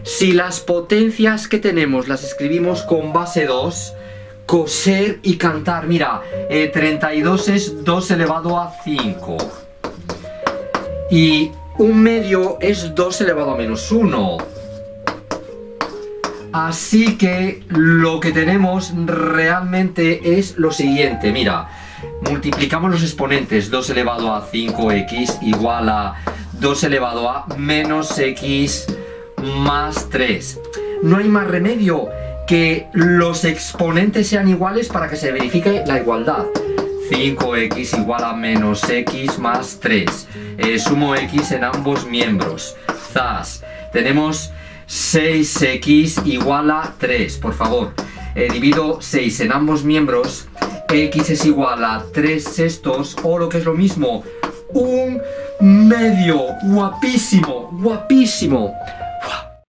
Si las potencias que tenemos las escribimos con base 2, coser y cantar, mira, 32 es 2 elevado a 5. Y 1/2 es 2 elevado a menos 1. Así que lo que tenemos realmente es lo siguiente, mira, multiplicamos los exponentes, 2 elevado a 5x igual a 2 elevado a menos x más 3. No hay más remedio que los exponentes sean iguales para que se verifique la igualdad. 5x igual a menos x más 3. Sumo x en ambos miembros. Zas. Tenemos 6x igual a 3. Por favor, divido 6 en ambos miembros. X es igual a 3/6 o lo que es lo mismo, 1/2. Guapísimo, guapísimo.